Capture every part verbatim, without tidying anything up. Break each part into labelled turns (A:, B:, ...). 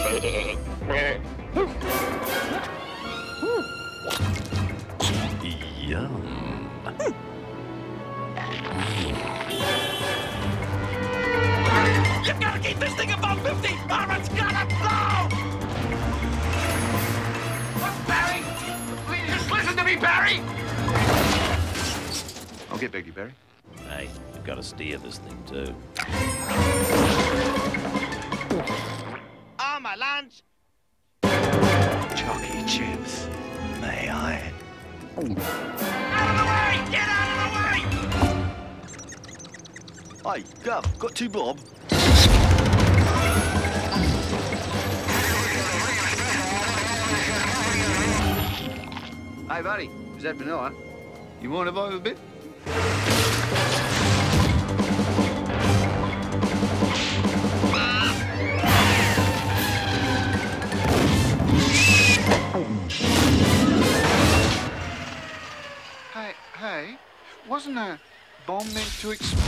A: Yum.
B: You've got to keep this thing above fifty or it's gonna blow! Look, Barry! Will you just listen to me, Barry?
C: I'll get back to you, Barry.
A: Hey, you've got to steer this thing too.
B: Oh, my lunch!
C: Chalky chips. May I?
B: Out of the way! Get out of the way!
C: Hey, Gov, got two bob? Hey, buddy, is that vanilla? You want to vibe a bit? Hey, hey, wasn't a bomb meant to explode?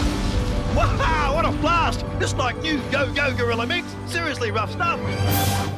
D: Wow, what a blast! It's like new Go Go Gorilla Mix. Seriously rough stuff.